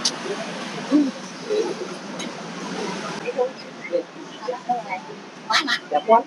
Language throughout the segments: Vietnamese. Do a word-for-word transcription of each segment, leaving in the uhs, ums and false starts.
Quá mà. Đẹp quá.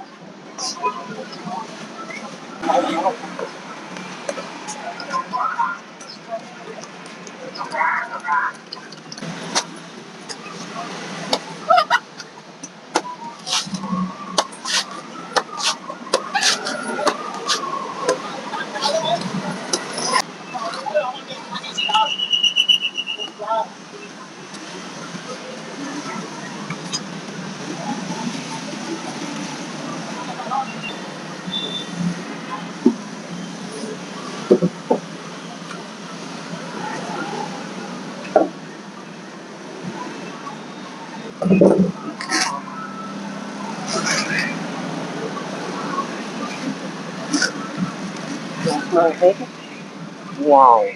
Wow.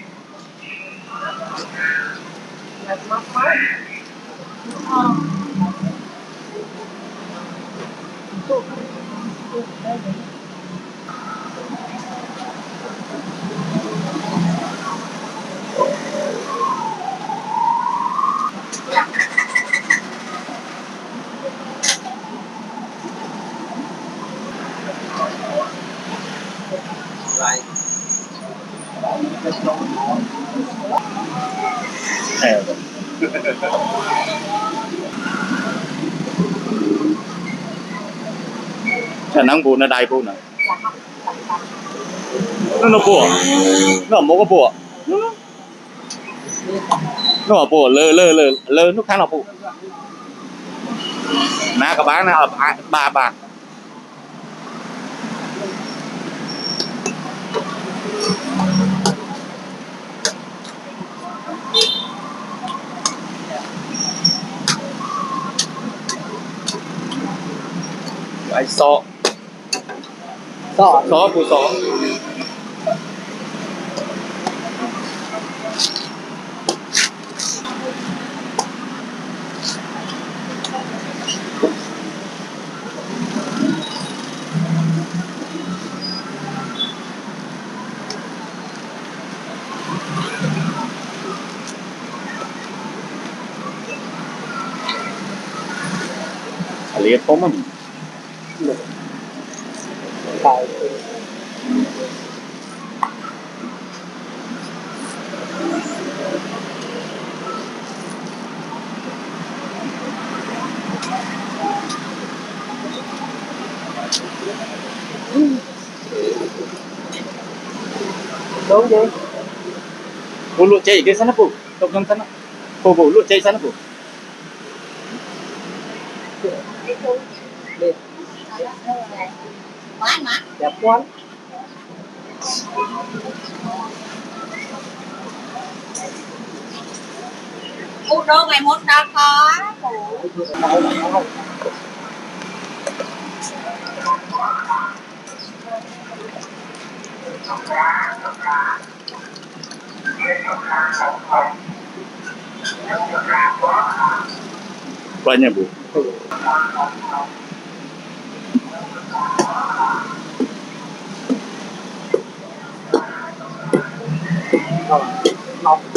Right. khả năng bù là đại bù này nó nó bùa nó một cái bùa nó bùa lơ lơ lơ lơ nó khá là bùa na các bác nào ba bà ai so So so bù so lihat komen Tại đúng gì? bù luộc chay cái sana bù tộc nhân sana bù bù luộc chay sana bù Quá mà. Đẹp quá. Cô đô ngày mốt đã có. banyak bu Ngọc.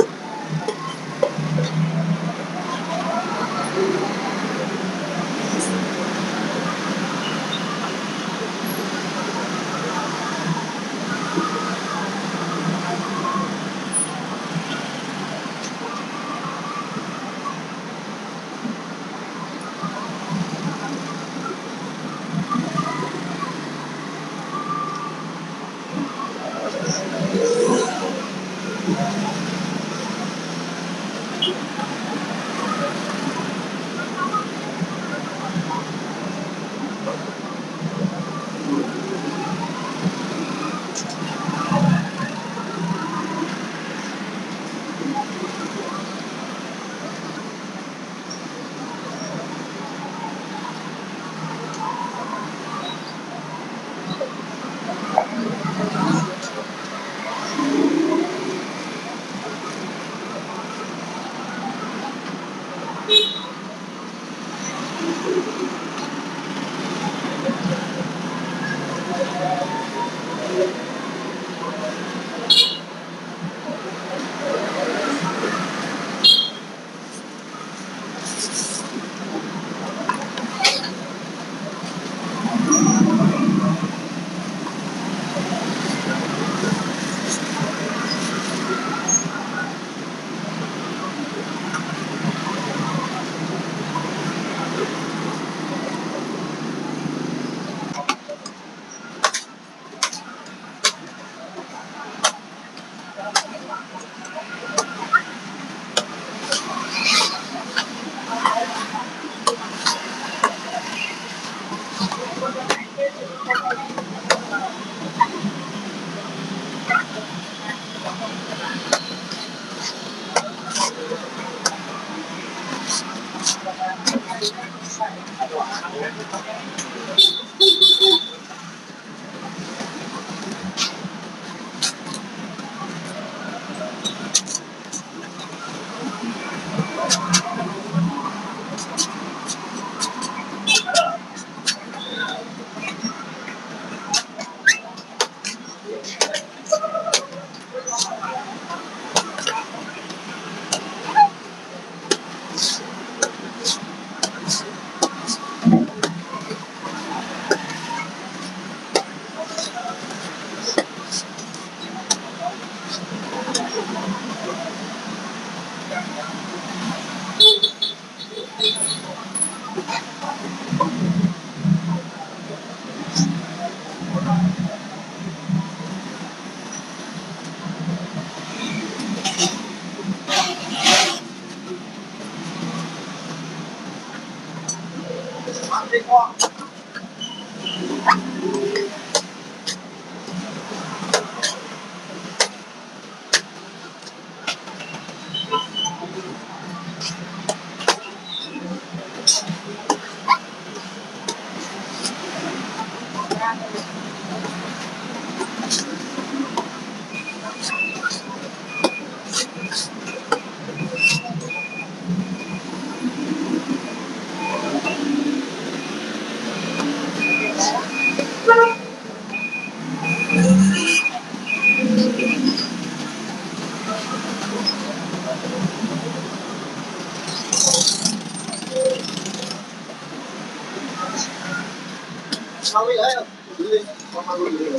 Sao vậy ấy? Đi, con mang đi.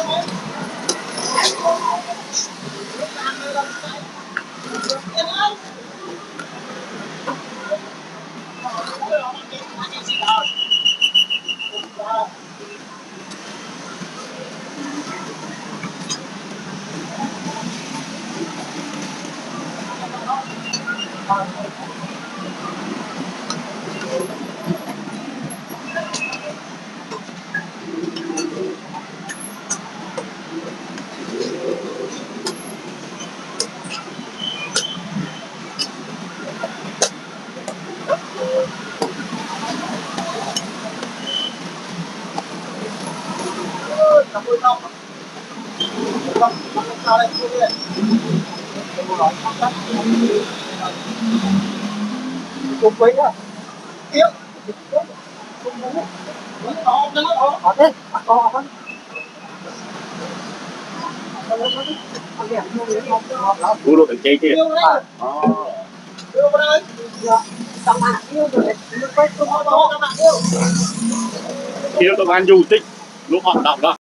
Cảm ơn ông. Không, không sao đây, không đây. Cùng với nhá. Tiếp. Đó, đó, đó. Ở đây, có không? Bố lộ thành chơi chứ. Đưa vào đây. Các bạn yêu rồi. Quay xuống đó, các bạn yêu. Khi đó tôi ăn du tích lúc họ đọc đó.